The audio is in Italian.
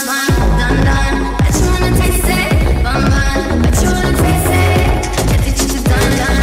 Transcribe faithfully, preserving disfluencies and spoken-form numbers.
Bet you wanna taste it, bun bun. Bet you wanna taste it. Get the chicha done done.